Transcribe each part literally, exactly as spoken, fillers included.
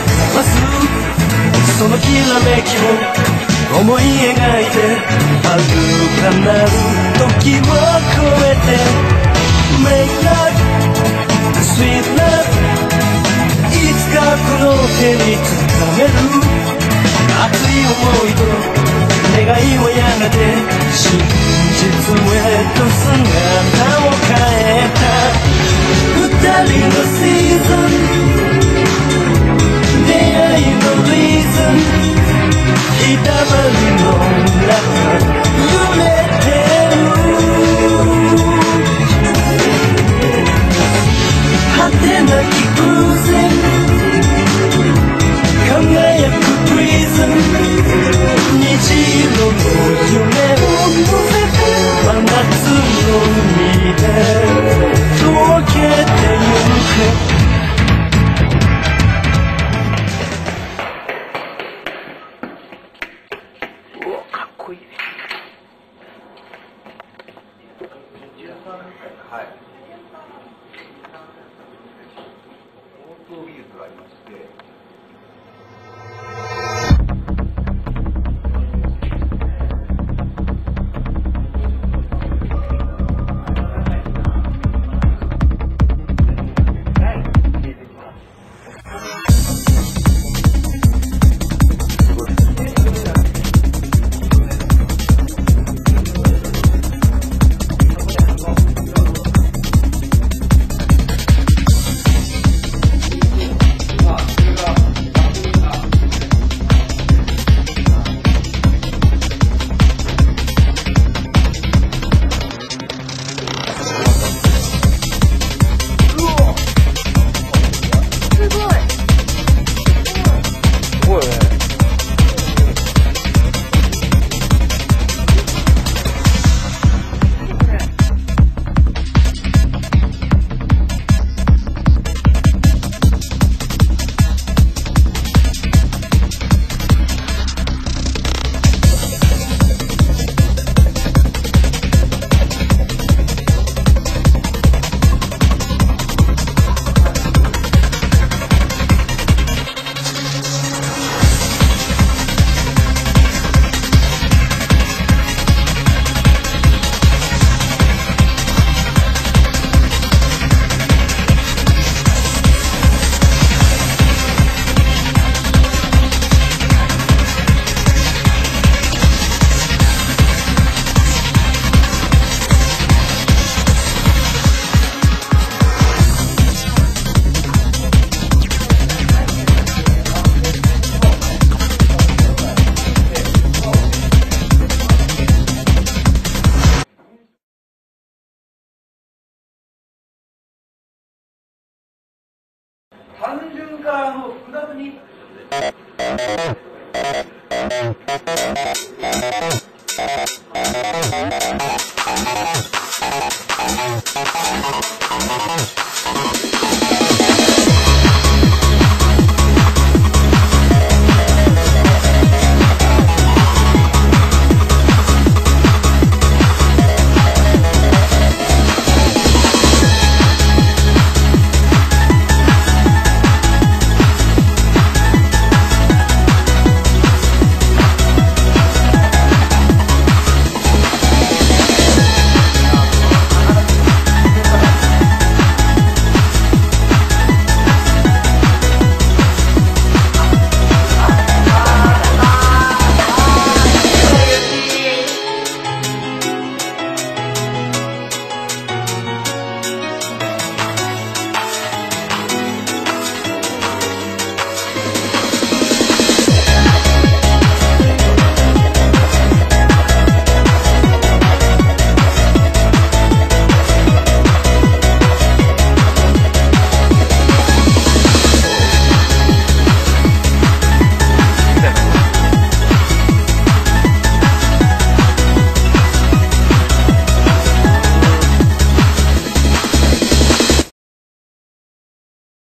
ます。そのきらめきを思い描いて遥かなる時を越えて Make love, sweet love いつかこの手につかめる熱い想いと願いをやがて真実へと姿を変えた二人のシーズン出会いのリーズンひだまりの中揺れてる果てなき偶然輝くプリズム虹色の夢を乗せて真夏の海で溶けてゆく単純からの複雑に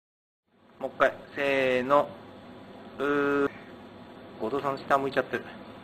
もう一回せーの。うー後藤さん下向いちゃってる。